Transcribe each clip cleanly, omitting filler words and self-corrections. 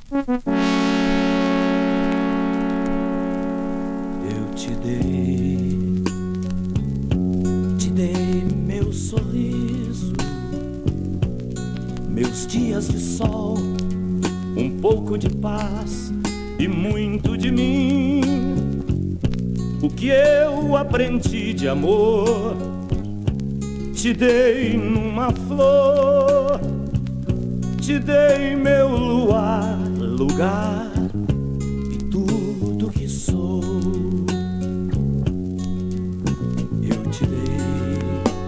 Eu te dei meu sorriso, meus dias de sol, um pouco de paz e muito de mim. O que eu aprendi de amor, te dei numa flor, te dei meu luar, lugar e tudo que sou. Eu te dei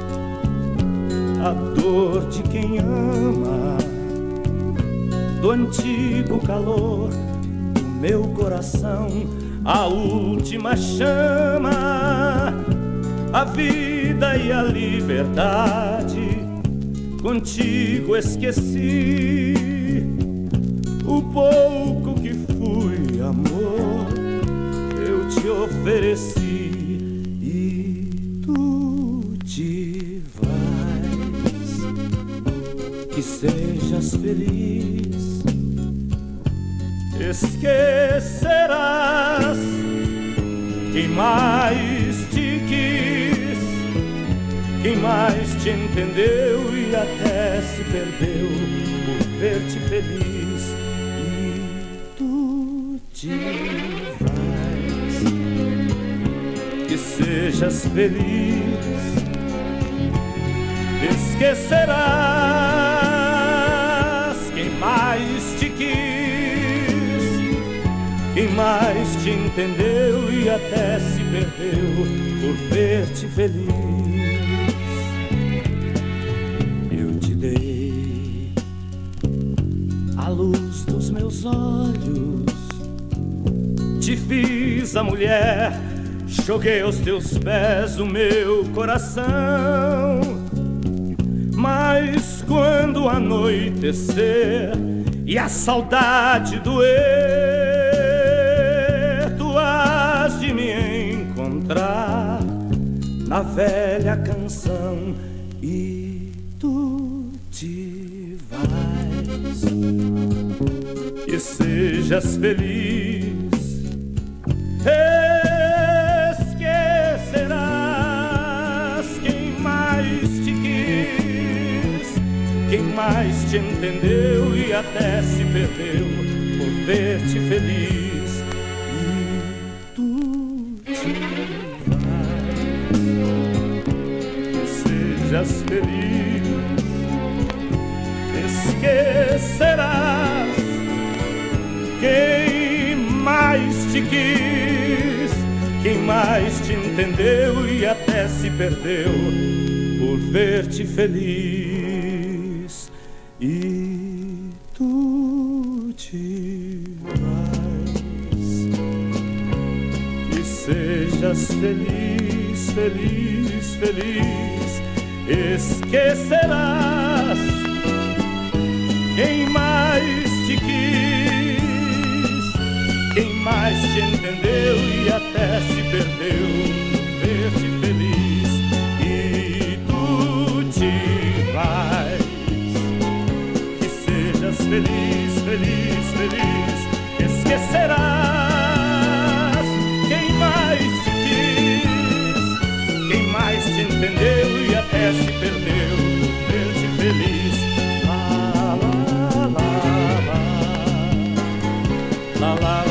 a dor de quem ama, do antigo calor do meu coração, a última chama, a vida e a liberdade. Contigo esqueci o pouco que fui, amor, eu te ofereci e tu te vais. Que sejas feliz, esquecerás quem mais te quis, quem mais te entendeu e até se perdeu por ver-te feliz. E tu te vais. Que sejas feliz, esquecerás quem mais te quis, quem mais te entendeu e até se perdeu por ver-te feliz. Eu te dei a luz dos meus olhos, te fiz a mulher, joguei aos teus pés o meu coração. Mas quando anoitecer e a saudade doer, tu has de me encontrar na velha canção e tu te vais. Que sejas feliz, esquecerás quem mais te quis, quem mais te entendeu e até se perdeu por ver-te feliz. E tu te vais. Que sejas feliz, esquecerás quem mais te quis, quem mais te entendeu e até se perdeu por ver-te feliz. E tu te vais. Que sejas feliz, feliz, feliz, esquecerás quem mais te quis, quem mais te entendeu e até se perdeu por ver-te feliz. E tu te vais. Que sejas feliz, feliz, feliz, esquecerás quem mais te quis, quem mais te entendeu e até se perdeu por ver-te feliz. La la la la, la la.